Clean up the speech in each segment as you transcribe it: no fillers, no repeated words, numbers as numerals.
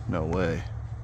No way.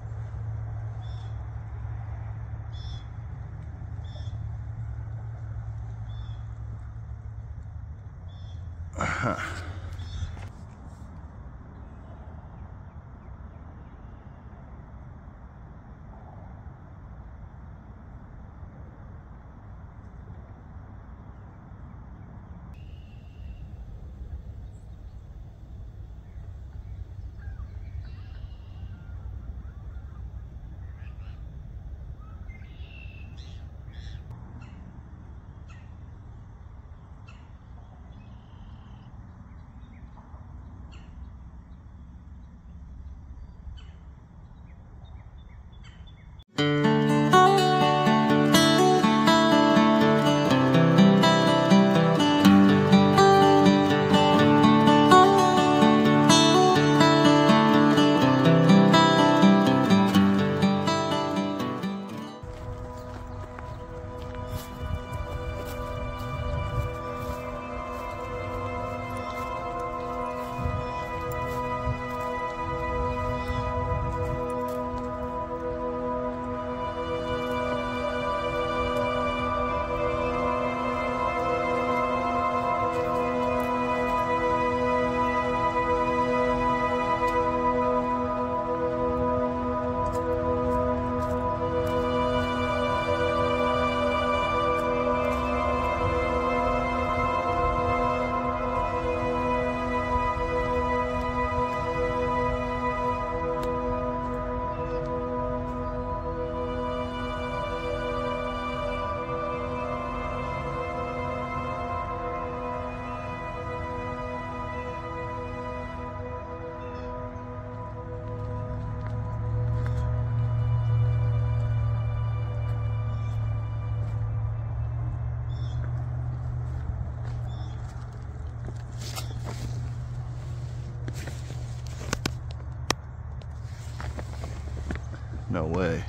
No way.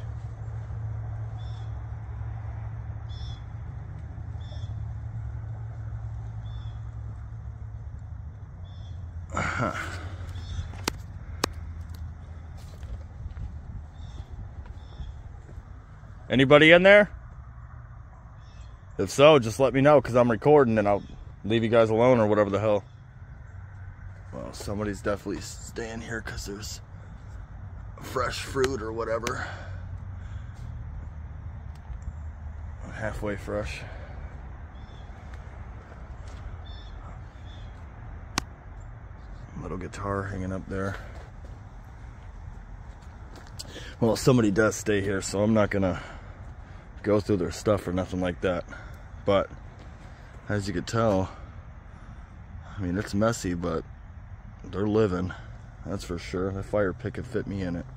Anybody in there? If so, just let me know, because I'm recording and I'll leave you guys alone or whatever the hell. Well, somebody's definitely staying here because there's fresh fruit or whatever. Halfway fresh. Little guitar hanging up there. Well, somebody does stay here, so I'm not gonna go through their stuff or nothing like that. But as you could tell, I mean, it's messy, but they're living, that's for sure. The fire pit could fit me in it.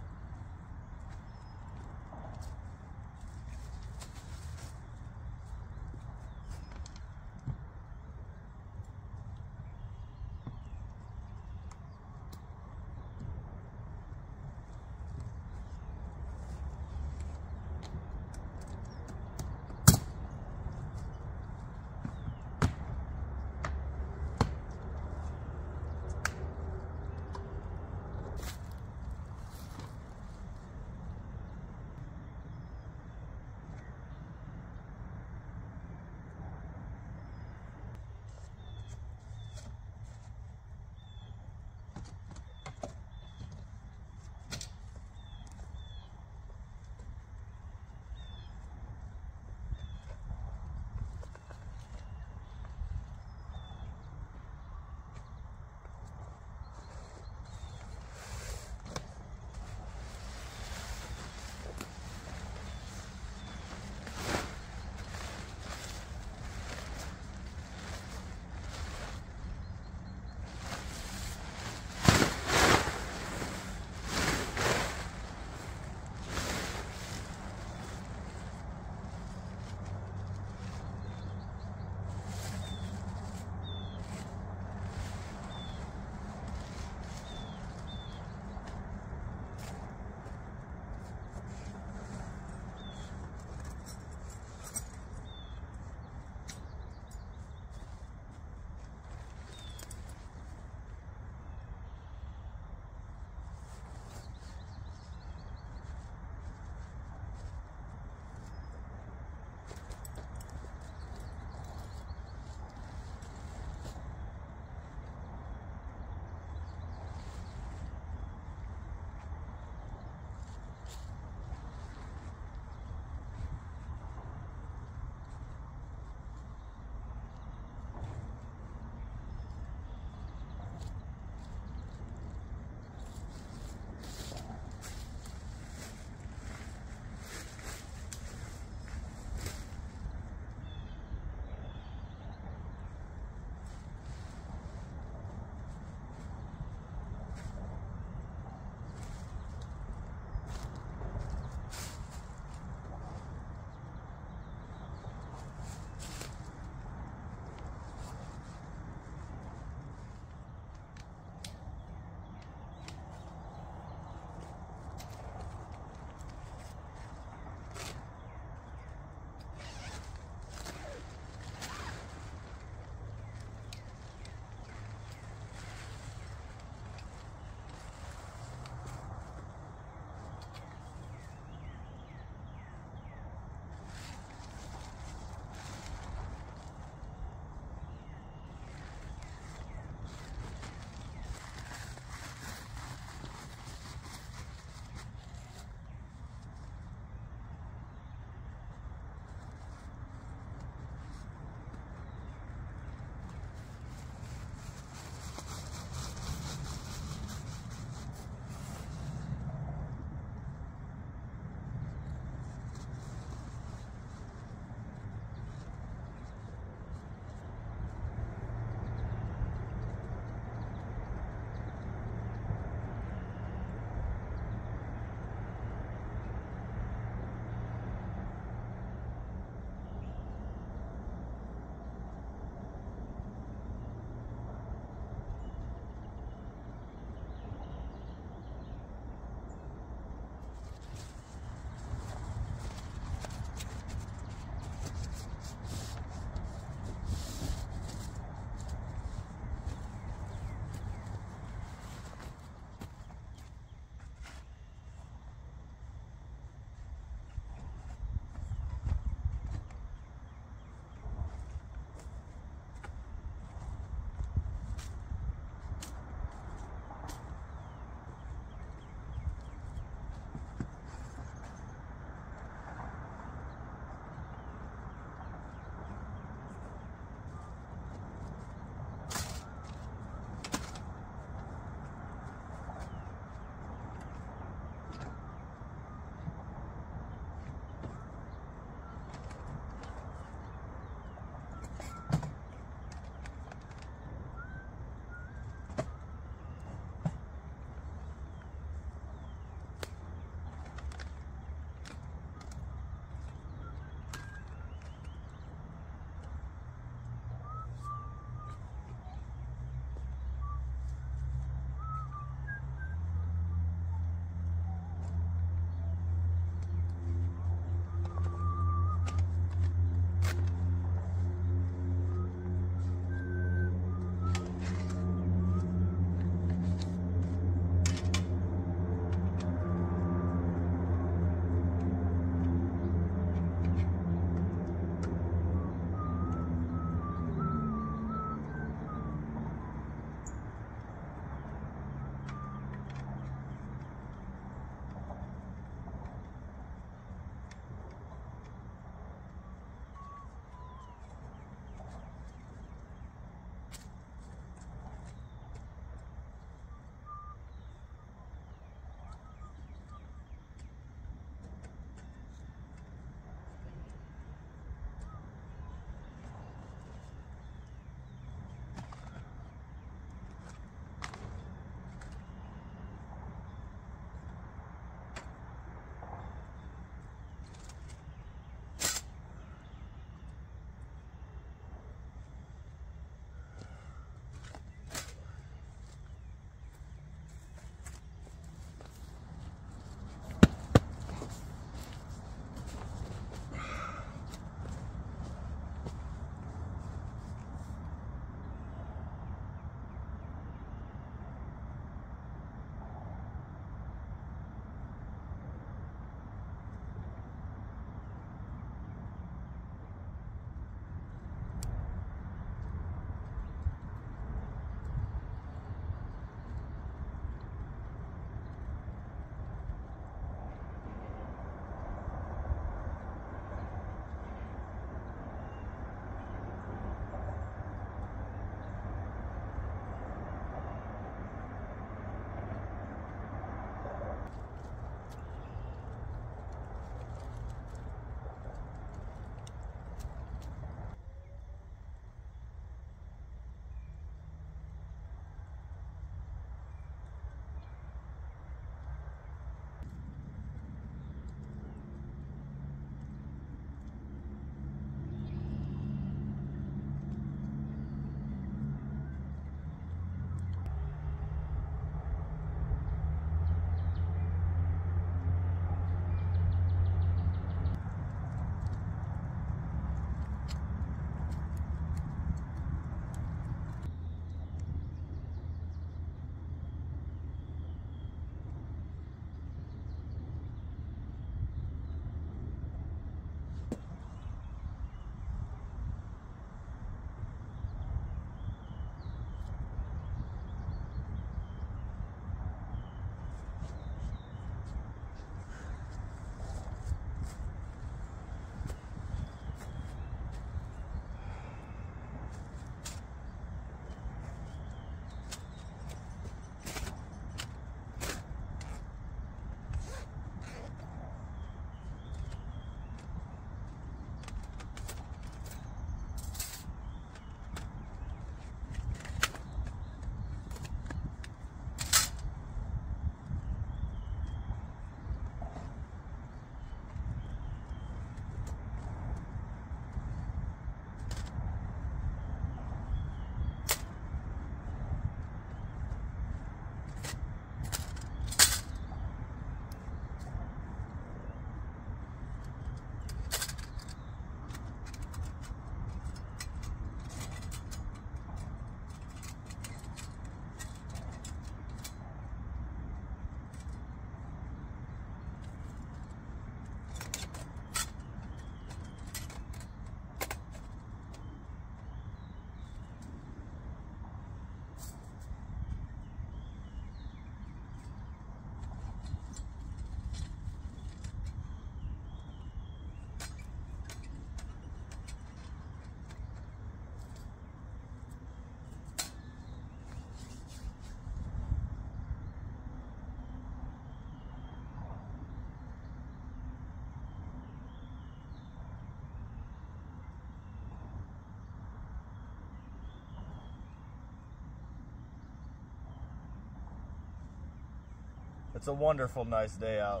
It's a wonderful, nice day out.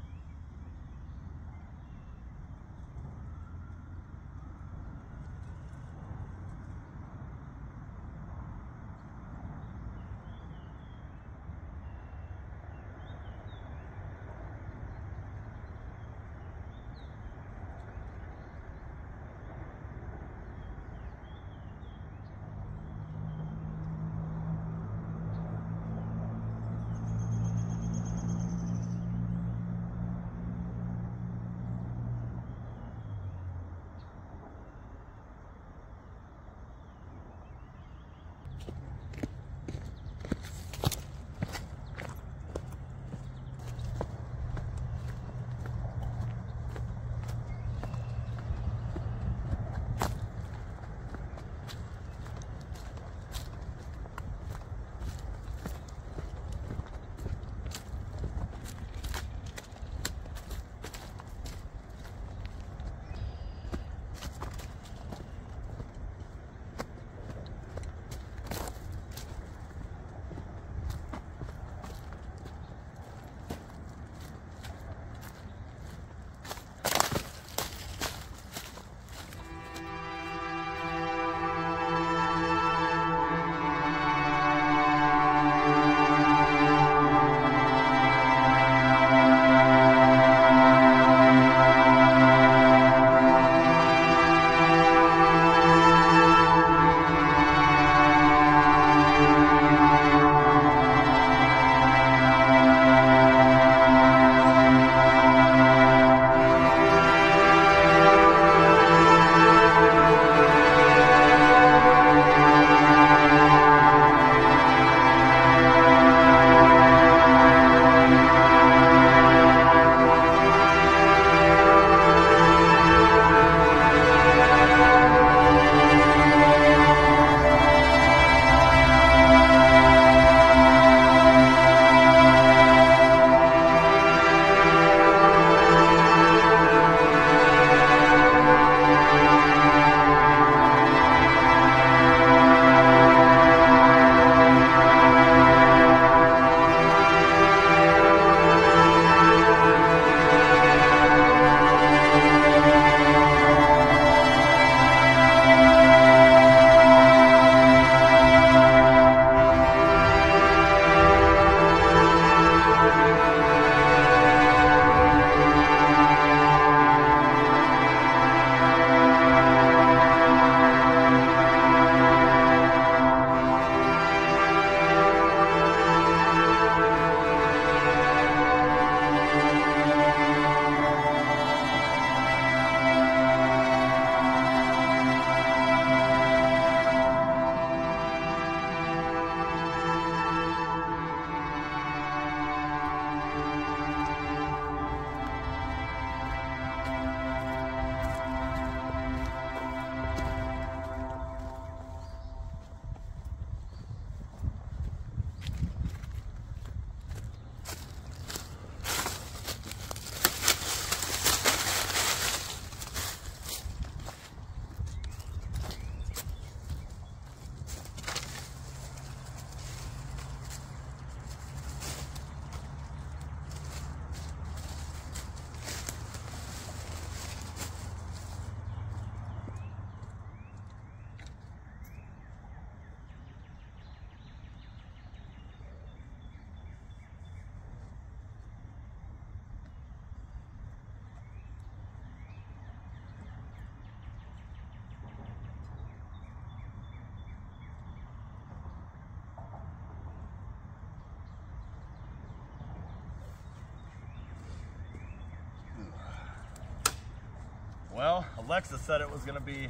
Well, Alexa said it was going to be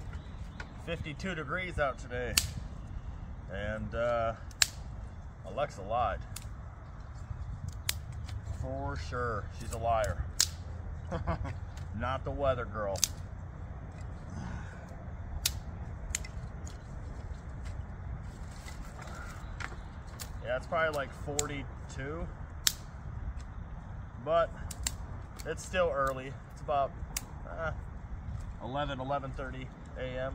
52 degrees out today, and Alexa lied. For sure, she's a liar. Not the weather girl. Yeah, it's probably like 42, but it's still early. It's about 11:30 a.m.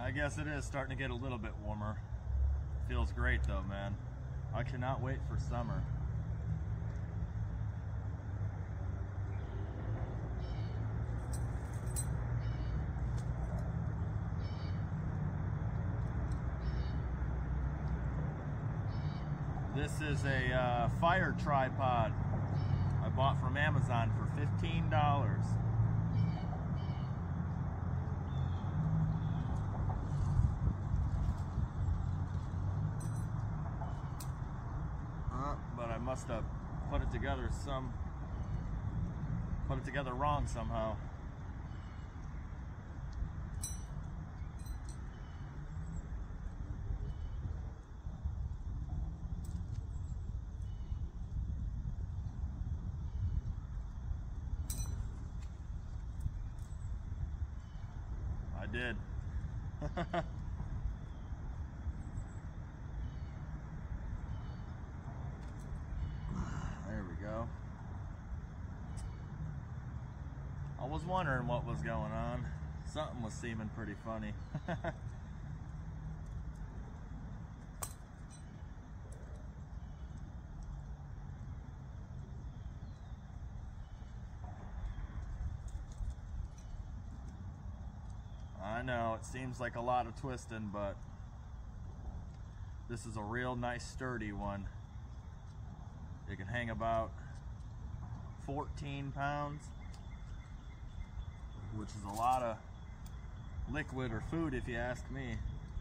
I guess it is starting to get a little bit warmer. Feels great though, man. I cannot wait for summer. This is a fire tripod I bought from Amazon for $15. But I must have put it together wrong somehow. I did. There we go. I was wondering what was going on. Something was seeming pretty funny. I know, it seems like a lot of twisting, but this is a real nice sturdy one. It can hang about 14 pounds, which is a lot of liquid or food if you ask me.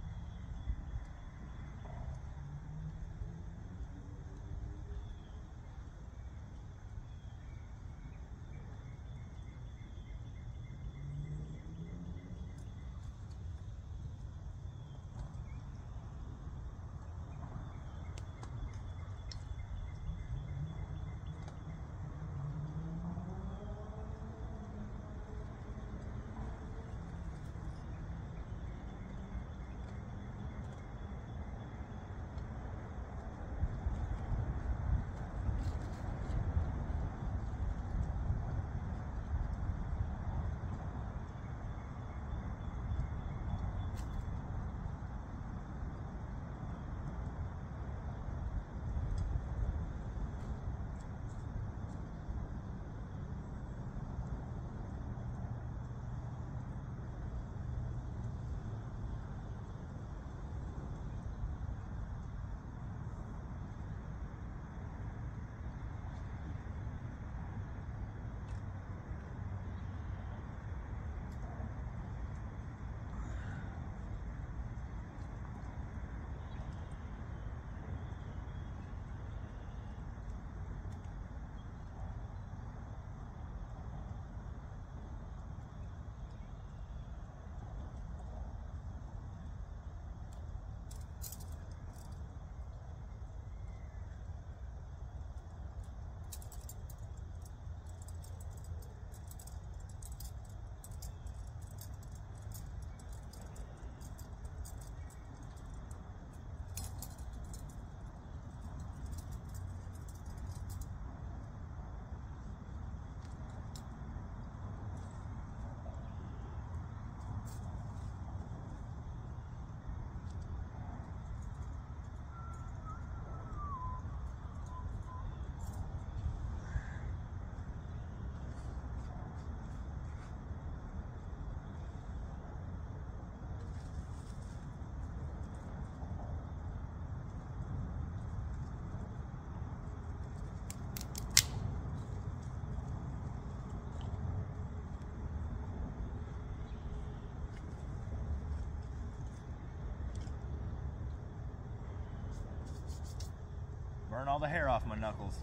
Burn all the hair off my knuckles.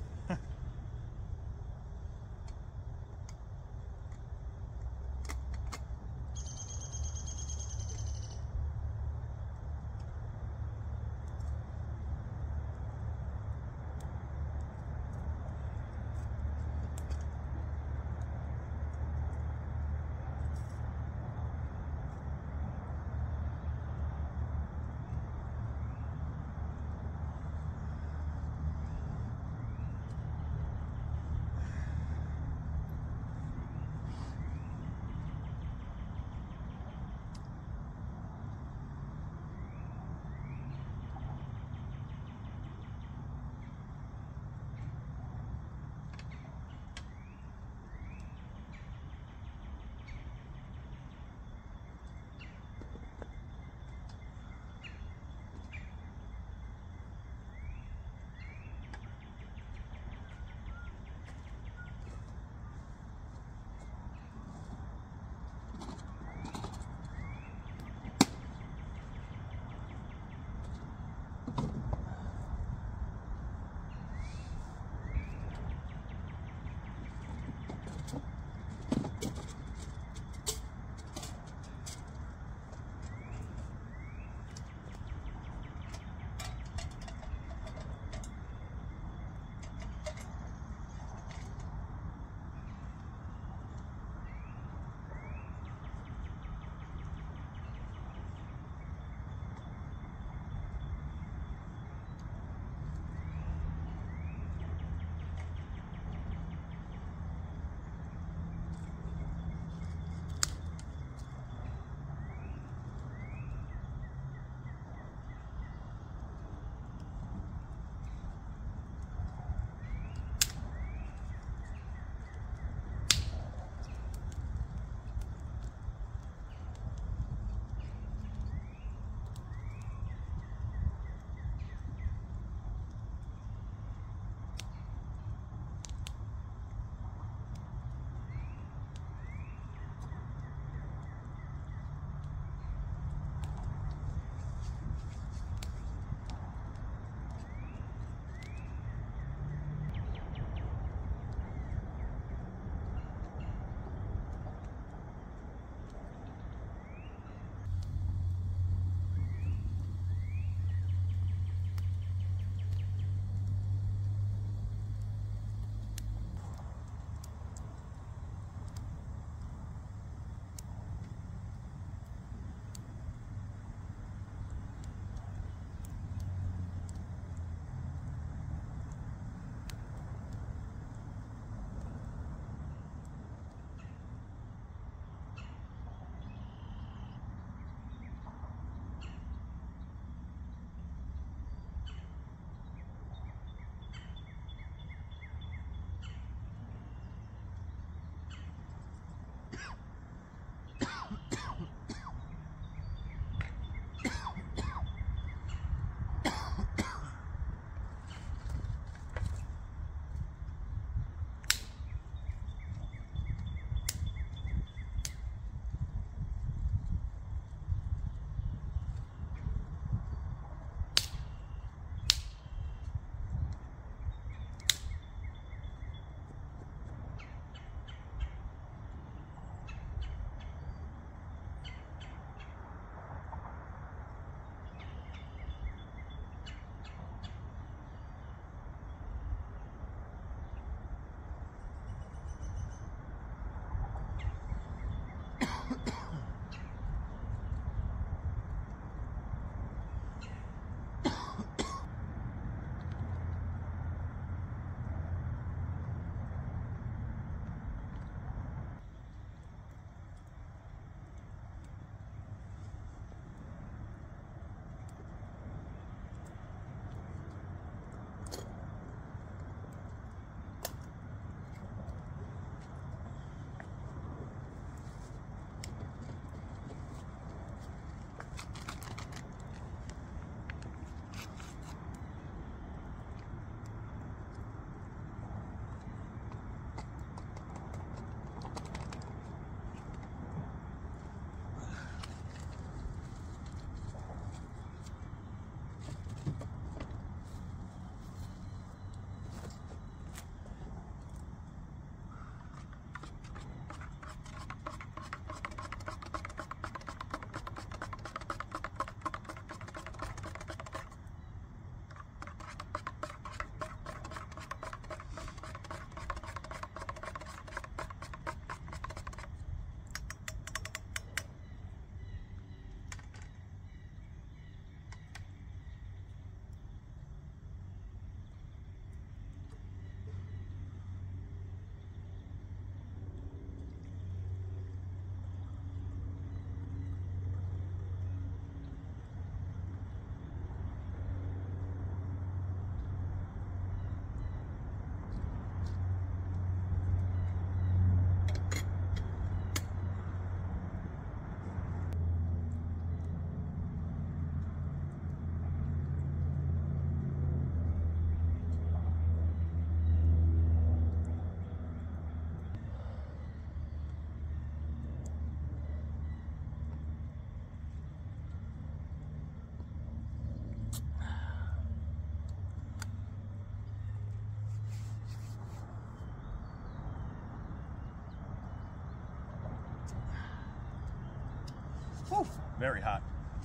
Very hot.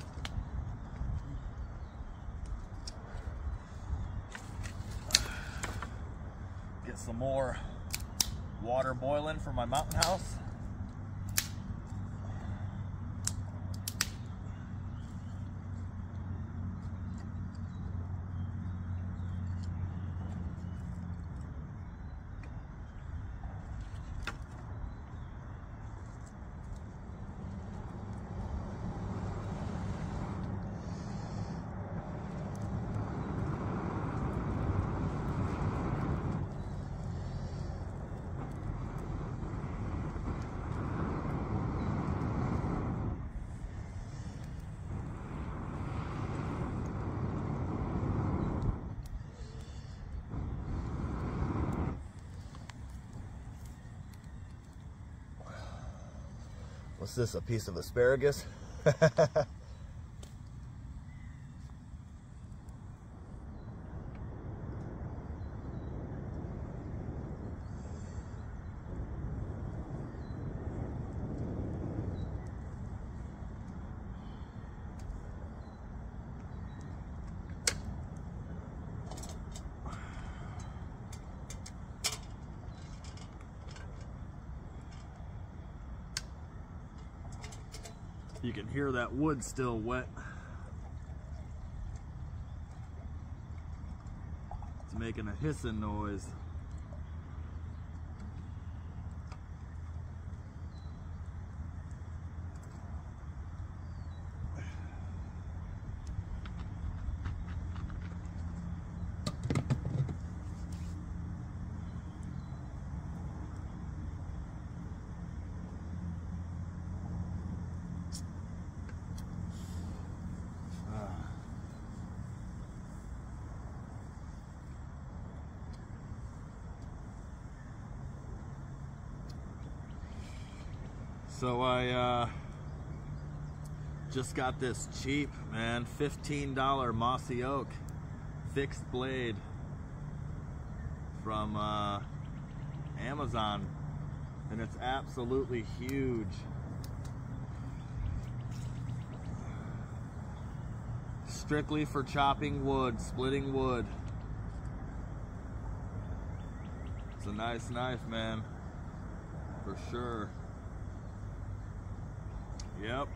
Get some more water boiling for my mountain house. What's this, a piece of asparagus? You can hear that wood still wet. It's making a hissing noise. So I just got this cheap, man, $15 mossy oak fixed blade from Amazon, and it's absolutely huge. Strictly for chopping wood, splitting wood. It's a nice knife, man, for sure. Yep.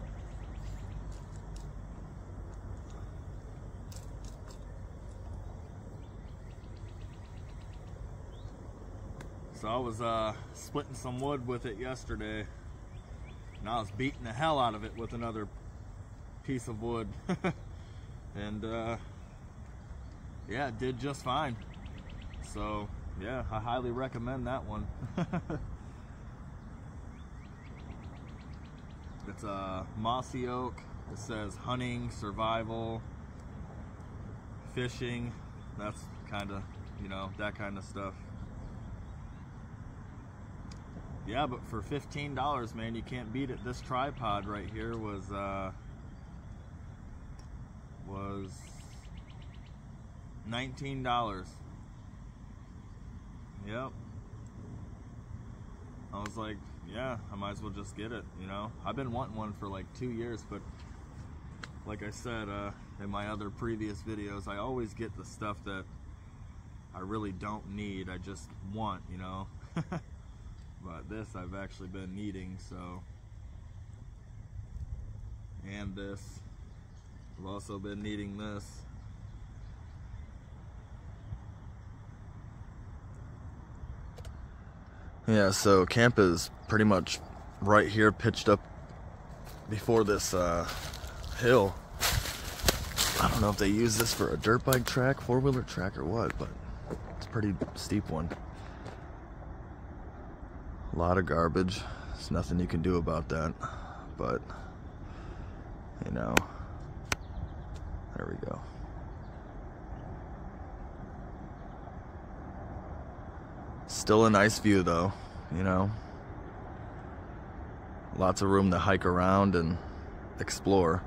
So I was splitting some wood with it yesterday, and I was beating the hell out of it with another piece of wood. And yeah, it did just fine. So yeah, I highly recommend that one. It's a mossy oak. It says hunting, survival, fishing. That's kind of, you know, that kind of stuff. Yeah, but for $15, man, you can't beat it. This tripod right here was $19. Yep. I was like, yeah, I might as well just get it, you know. I've been wanting one for like 2 years, but like I said in my other previous videos, I always get the stuff that I really don't need, I just want, you know. But this I've actually been needing, so. And this, I've also been needing this. Yeah, so camp is pretty much right here, pitched up before this hill. I don't know if they use this for a dirt bike track, four-wheeler track, or what, but it's a pretty steep one. A lot of garbage. There's nothing you can do about that, but you know, there we go. Still a nice view though, you know. Lots of room to hike around and explore.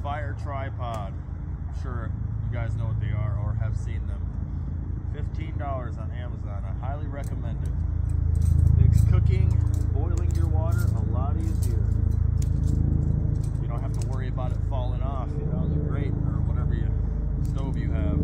fire tripod. I'm sure you guys know what they are or have seen them. $15 on Amazon. I highly recommend it. Makes cooking, boiling your water a lot easier. You don't have to worry about it falling off, you know, the grate or whatever stove you have.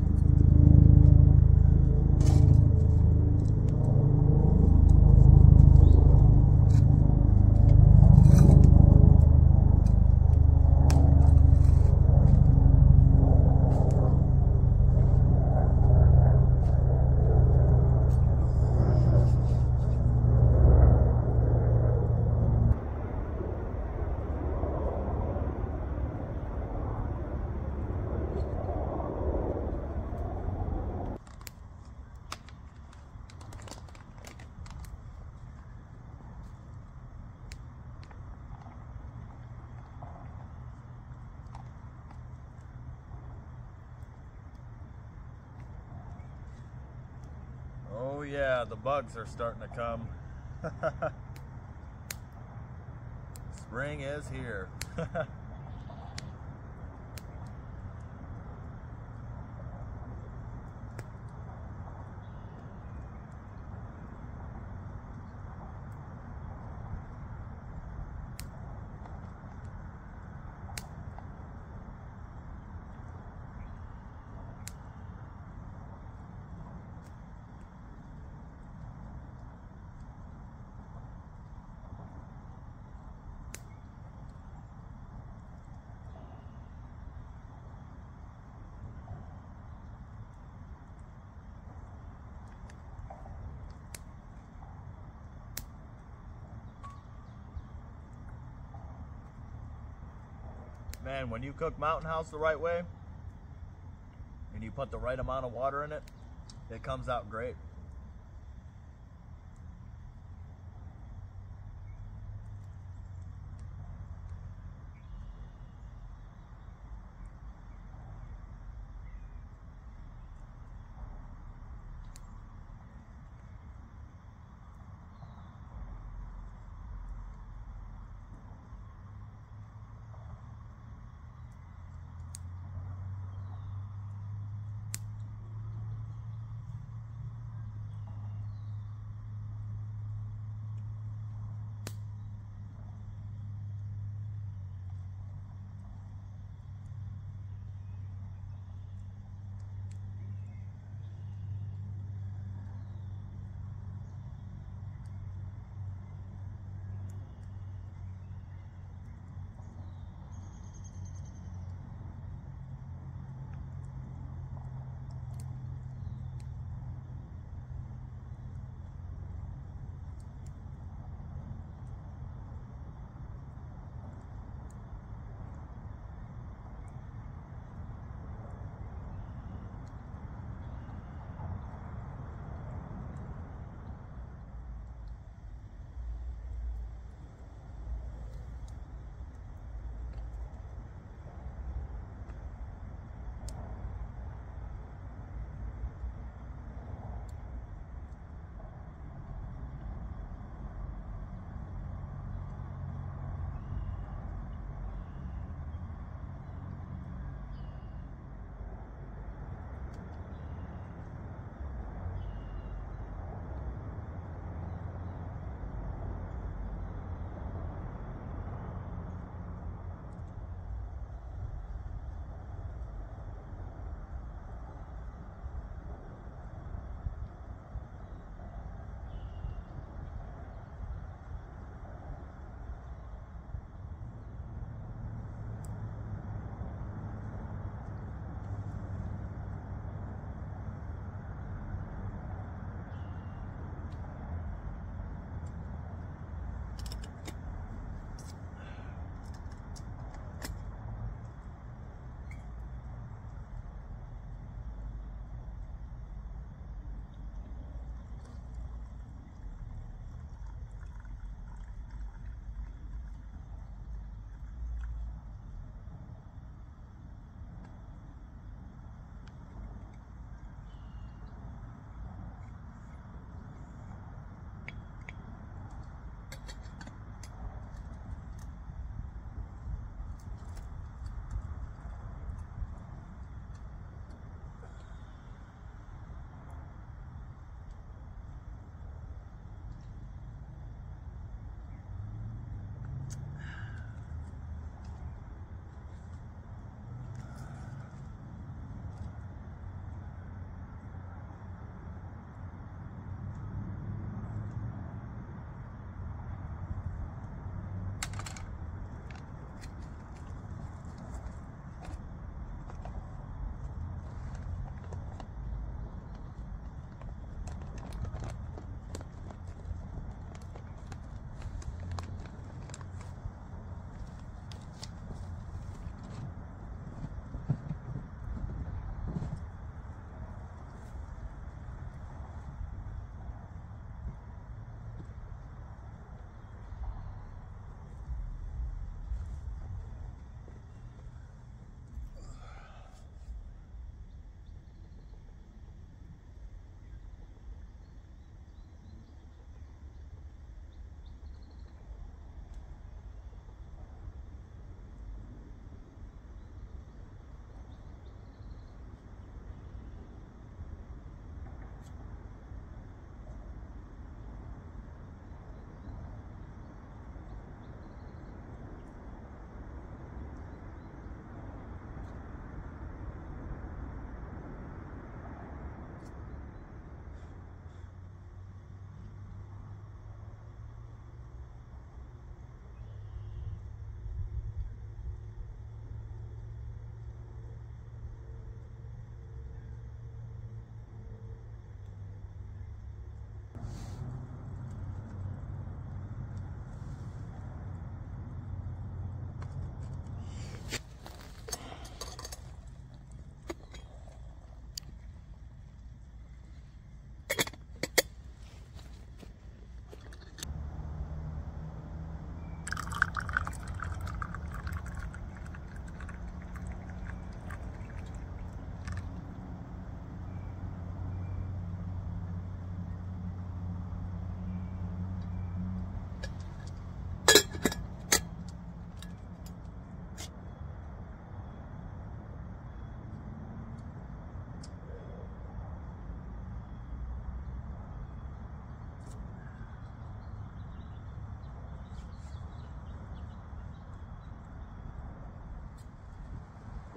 Oh yeah, the bugs are starting to come. Spring is here. Man, when you cook Mountain House the right way, and you put the right amount of water in it, it comes out great.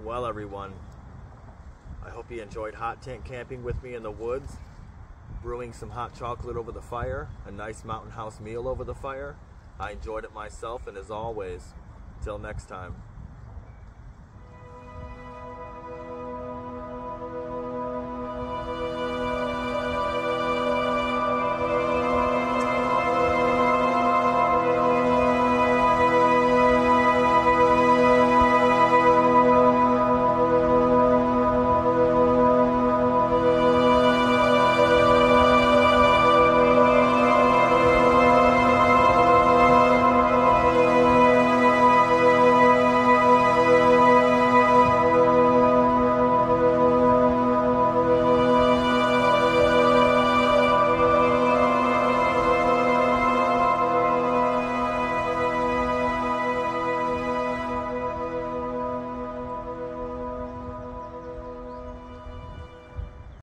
Well, everyone, I hope you enjoyed hot tent camping with me in the woods, brewing some hot chocolate over the fire, a nice mountain house meal over the fire. I enjoyed it myself, and as always, till next time.